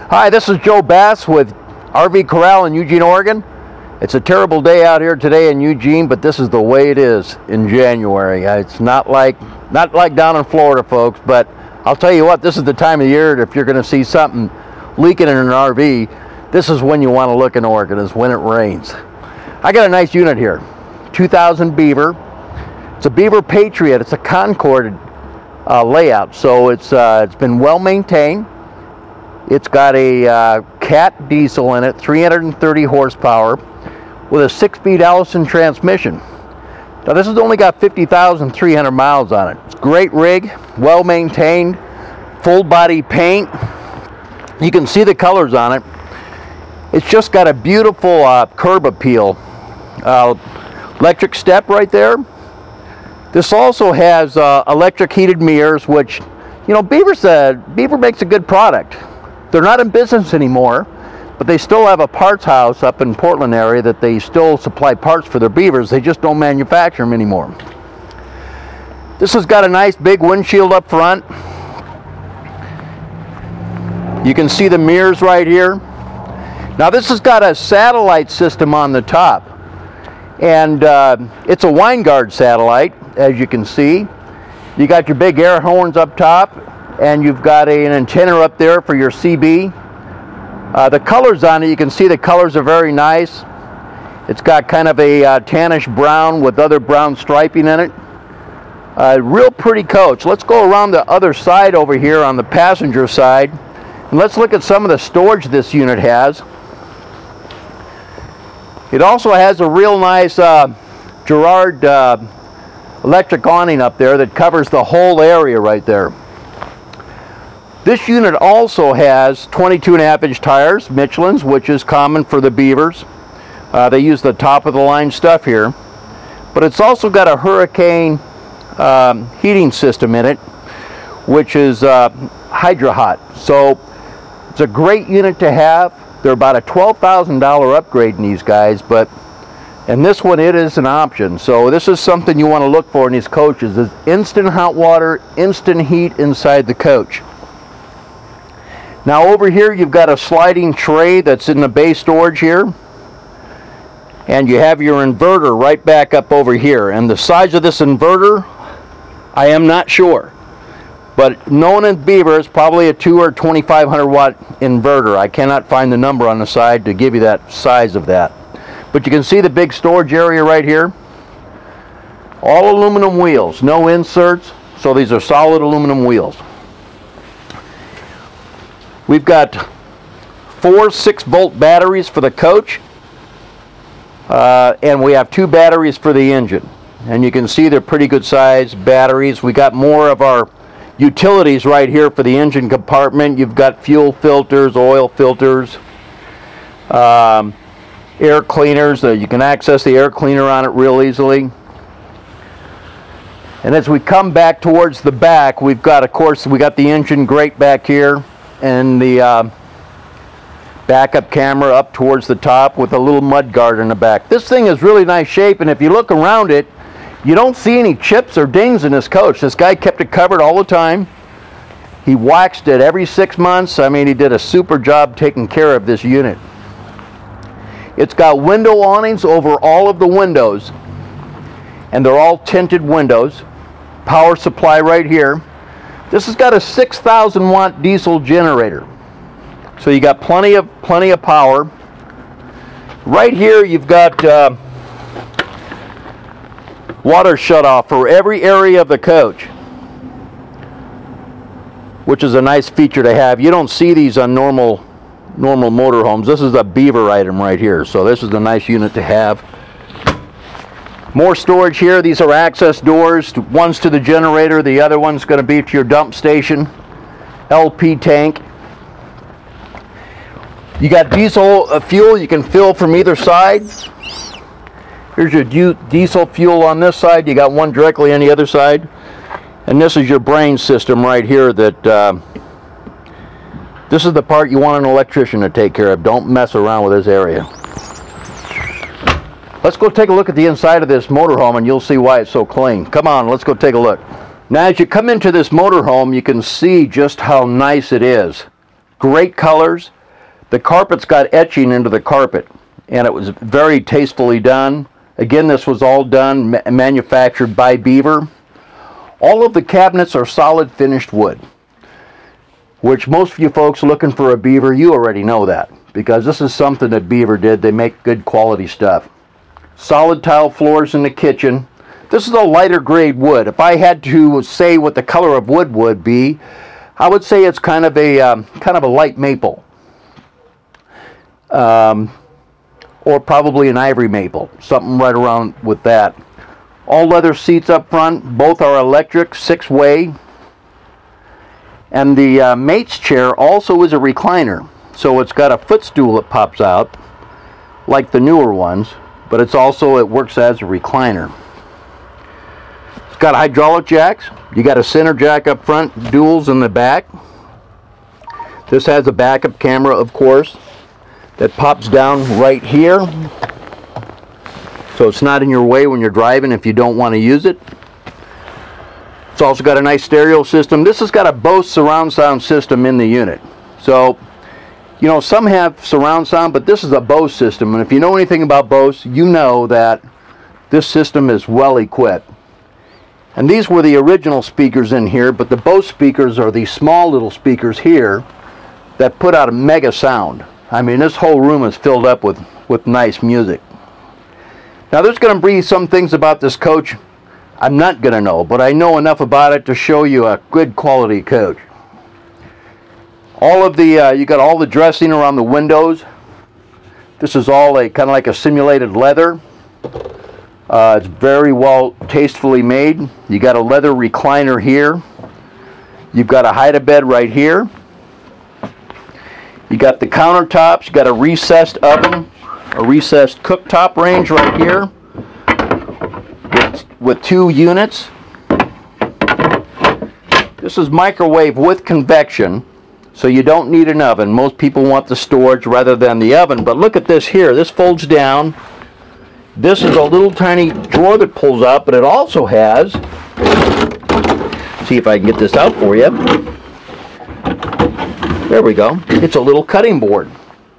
Hi, this is Joe Bass with RV Corral in Eugene, Oregon. It's a terrible day out here today in Eugene, but this is the way it is in January. It's not like down in Florida, folks, but I'll tell you what, this is the time of year that if you're going to see something leaking in an RV, this is when you want to look in Oregon, is when it rains. I got a nice unit here, 2000 Beaver. It's a Beaver Patriot. It's a Concord layout, so it's been well maintained. It's got a Cat diesel in it, 330 horsepower, with a 6-speed Allison transmission. Now this has only got 50,300 miles on it. It's a great rig, well maintained, full body paint. You can see the colors on it. It's just got a beautiful curb appeal. Electric step right there. This also has electric heated mirrors, which, you know, Beaver makes a good product. They're not in business anymore, but they still have a parts house up in Portland area that they still supply parts for their Beavers. They just don't manufacture them anymore. This has got a nice big windshield up front. You can see the mirrors right here. Now this has got a satellite system on the top, and it's a Winegard satellite, as you can see. You got your big air horns up top, and you've got an antenna up there for your CB. The colors on it, you can see the colors are very nice. It's got kind of a tannish brown with other brown striping in it. Real pretty coach. Let's go around the other side over here on the passenger side, and let's look at some of the storage this unit has. It also has a real nice Girard electric awning up there that covers the whole area right there. This unit also has 22.5-inch tires, Michelin's, which is common for the Beavers. They use the top of the line stuff here. But it's also got a Hurricane heating system in it, which is Hydra Hot. So it's a great unit to have. They're about a $12,000 upgrade in these guys, but in this one it is an option. So this is something you want to look for in these coaches, is instant hot water, instant heat inside the coach. Now over here you've got a sliding tray that's in the bay storage here, and you have your inverter right back up over here, and the size of this inverter I am not sure, but known in Beaver is probably a 2 or 2500 watt inverter. I cannot find the number on the side to give you that size of that, but you can see the big storage area right here. All aluminum wheels, no inserts, so these are solid aluminum wheels. We've got 4 6-volt batteries for the coach, and we have 2 batteries for the engine. And you can see they're pretty good size batteries. We got more of our utilities right here for the engine compartment. You've got fuel filters, oil filters, air cleaners. You can access the air cleaner on it real easily. And as we come back towards the back, we've got, of course, we got the engine grate back here, and the backup camera up towards the top with a little mud guard in the back. This thing is really nice shape, and if you look around it, you don't see any chips or dings in this coach. This guy kept it covered all the time. He waxed it every 6 months. I mean, he did a super job taking care of this unit. It's got window awnings over all of the windows, and they're all tinted windows. Power supply right here. This has got a 6,000 watt diesel generator, so you got plenty of power. Right here you've got water shutoff for every area of the coach, which is a nice feature to have. You don't see these on normal motorhomes. This is a Beaver item right here, so this is a nice unit to have. More storage here. These are access doors. One's to the generator, the other one's going to be to your dump station. LP tank. You got diesel fuel you can fill from either side. Here's your diesel fuel on this side. You got one directly on the other side. And this is your brain system right here. That this is the part you want an electrician to take care of. Don't mess around with this area. Let's go take a look at the inside of this motorhome, and you'll see why it's so clean. Come on, let's go take a look. Now as you come into this motorhome, you can see just how nice it is. Great colors, The carpet's got etching into the carpet, and it was very tastefully done. Again, this was all done, manufactured by Beaver. All of the cabinets are solid finished wood, which most of you folks looking for a Beaver, you already know that, because this is something that Beaver did. They make good quality stuff. Solid tile floors in the kitchen. This is a lighter grade wood. If I had to say what the color of wood would be, I would say it's kind of a light maple. Or probably an ivory maple, something right around with that. All leather seats up front, both are electric, 6-way. And the mate's chair also is a recliner, so it's got a footstool that pops out, like the newer ones, but it works as a recliner. It's got hydraulic jacks. You got a center jack up front, duals in the back. This has a backup camera, of course, that pops down right here, so it's not in your way when you're driving if you don't want to use it. It's also got a nice stereo system. This has got a Bose surround sound system in the unit. So, you know, some have surround sound, but this is a Bose system, and if you know anything about Bose, you know that this system is well equipped. And these were the original speakers in here, but the Bose speakers are these small little speakers here that put out a mega sound. I mean, this whole room is filled up with nice music. Now, there's going to be some things about this coach I'm not going to know, but I know enough about it to show you a good quality coach. All of the, you got all the dressing around the windows. This is all kind of like a simulated leather. It's very well tastefully made. You got a leather recliner here. You've got a hide-a-bed right here. You got the countertops, you got a recessed oven, a recessed cooktop range right here with 2 units. This is microwave with convection, so you don't need an oven. Most people want the storage rather than the oven, but look at this here. This folds down. This is a little tiny drawer that pulls out, but it also has, see if I can get this out for you. There we go. It's a little cutting board.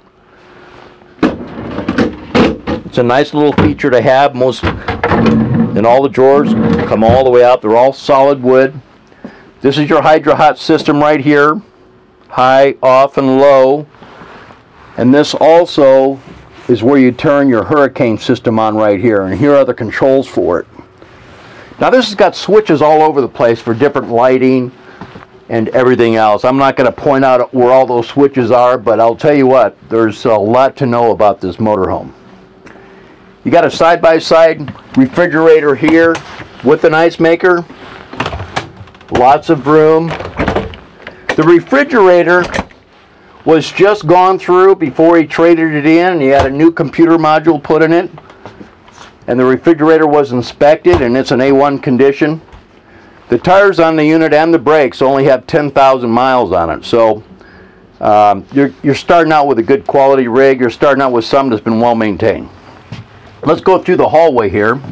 It's a nice little feature to have. And all the drawers come all the way out. They're all solid wood. This is your Hydra Hot system right here. High, off, and low. And this also is where you turn your hurricane system on right here. And here are the controls for it. Now this has got switches all over the place for different lighting and everything else. I'm not going to point out where all those switches are, but I'll tell you what, there's a lot to know about this motorhome. You got a side-by-side refrigerator here with an ice maker. Lots of room. The refrigerator was just gone through before he traded it in, and he had a new computer module put in it. And the refrigerator was inspected, and it's in A1 condition. The tires on the unit and the brakes only have 10,000 miles on it, so you're starting out with a good quality rig. You're starting out with something that's been well maintained. Let's go through the hallway here.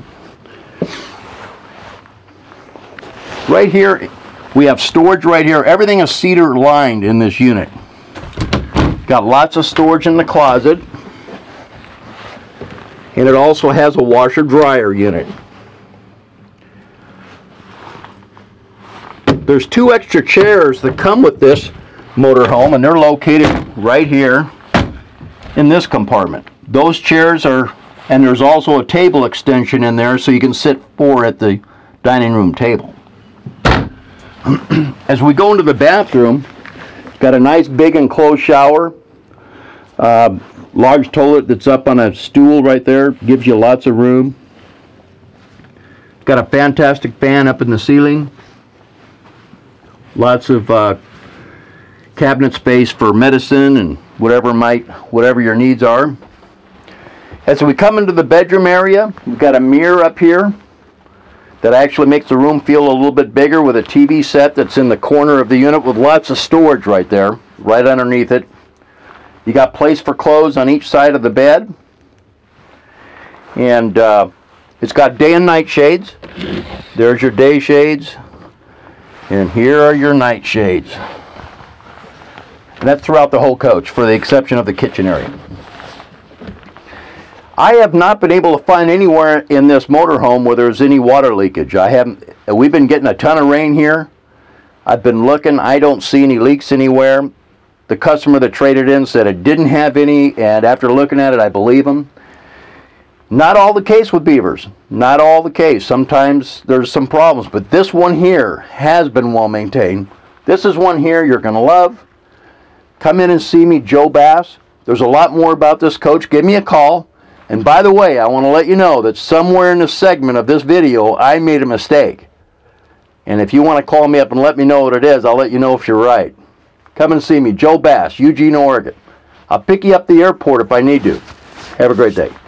Right here, we have storage right here. Everything is cedar lined in this unit. Got lots of storage in the closet, and it also has a washer dryer unit. There's 2 extra chairs that come with this motorhome, and they're located right here in this compartment. Those chairs are, and there's also a table extension in there so you can sit 4 at the dining room table. As we go into the bathroom, it's got a nice big enclosed shower, large toilet that's up on a stool right there, gives you lots of room. It's got a fantastic fan up in the ceiling. Lots of cabinet space for medicine and whatever your needs are. As we come into the bedroom area, we've got a mirror up here that actually makes the room feel a little bit bigger, with a TV set that's in the corner of the unit with lots of storage right there, right underneath it. You got place for clothes on each side of the bed. And it's got day and night shades. There's your day shades. And here are your night shades. And that's throughout the whole coach, for the exception of the kitchen area. I have not been able to find anywhere in this motorhome where there's any water leakage. We've been getting a ton of rain here. I've been looking, I don't see any leaks anywhere. The customer that traded in said it didn't have any, and after looking at it, I believe him. Not all the case with beavers. Not all the case. Sometimes there's some problems, but this one here has been well maintained. This is one here you're going to love. Come in and see me, Joe Bass. There's a lot more about this coach. Give me a call. And by the way, I want to let you know that somewhere in the segment of this video, I made a mistake. And if you want to call me up and let me know what it is, I'll let you know if you're right. Come and see me, Joe Bass, Eugene, Oregon. I'll pick you up at the airport if I need to. Have a great day.